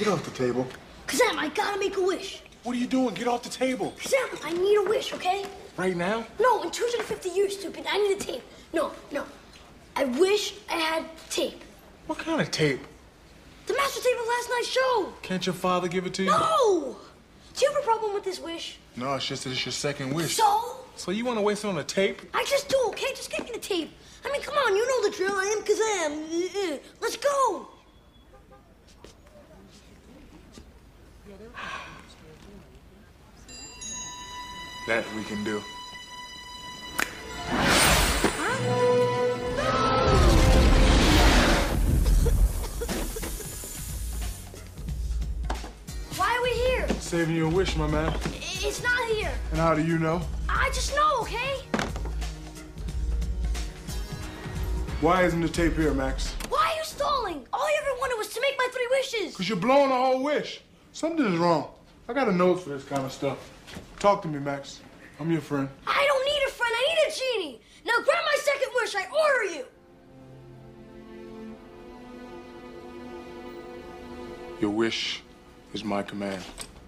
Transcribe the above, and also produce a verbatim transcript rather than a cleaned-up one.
Get off the table. Kazaam, I gotta make a wish. What are you doing? Get off the table. Kazaam, I need a wish, okay? Right now? No, in two hundred fifty years, stupid. I need a tape. No, no. I wish I had tape. What kind of tape? The master tape of last night's show. Can't your father give it to you? No! Do you have a problem with this wish? No, it's just that it's your second wish. So? So you want to waste it on a tape? I just do, okay? Just get me the tape. I mean, come on, you know the drill. I am Kazaam. Let's go. That we can do. Why are we here? Saving you a wish, my man. It's not here. And how do you know? I just know, okay? Why isn't the tape here, Max? Why are you stalling? All you ever wanted was to make my three wishes. Because you're blowing the whole wish. Something is wrong. I got a nose for this kind of stuff. Talk to me, Max. I'm your friend. I don't need a friend. I need a genie. Now grab my second wish. I order you. Your wish is my command.